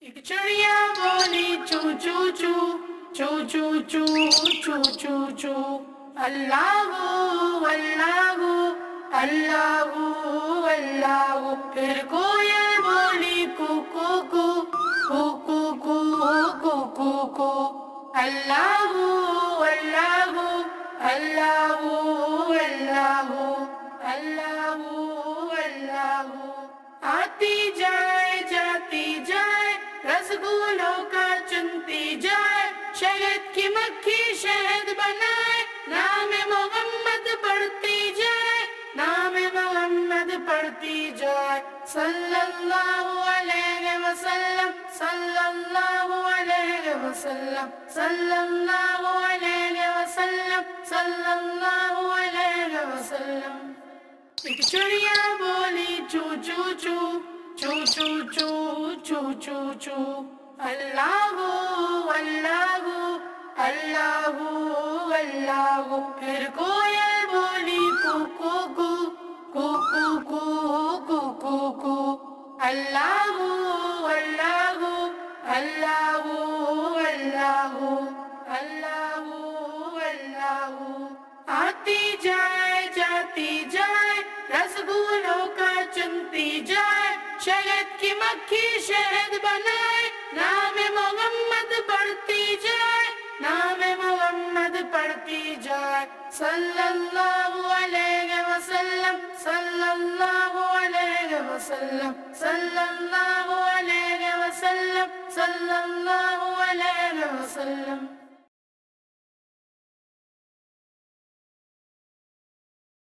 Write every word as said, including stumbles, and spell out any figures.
ایک چڑیا بولی چو چو چو چو چو چو چو چو چو اللہ اللہ اللہ اللہ. پھر کوئل بولی کو کو کو کو کو کو کو کو کو اللہ اللہ اللہ اللہ اللہ اللہ. آتی جائے جاتی جائے رسگولوں کا چنتی جائے شہد کی مکھی شہد بنائے نام محمد پڑھتی جائے نام محمد پڑھتی جائے صلی اللہ علیہ وسلم صلی اللہ علیہ وسلم صلی اللہ علیہ وسلم صلی اللہ علیہ وسلم. ایک چڑیا بولی چو چو چو چو چو چو چو چو چو اللہ اللہ اللہ اللہ. پھر کوئل بولی کو کو کو کو کو کو کو کو کو اللہ اللہ اللہ اللہ اللہ اللہ. آتی جائے جاتی جائے رسگولوں کا چنتی جائے شہد کی مکھی شہد بنائے نام محمد پڑھتی جائے نام محمد پڑھتی جائے صلی اللہ علیہ وسلم صلی اللہ علیہ وسلم صلی اللہ علیہ وسلم صلی اللہ علیہ وسلم.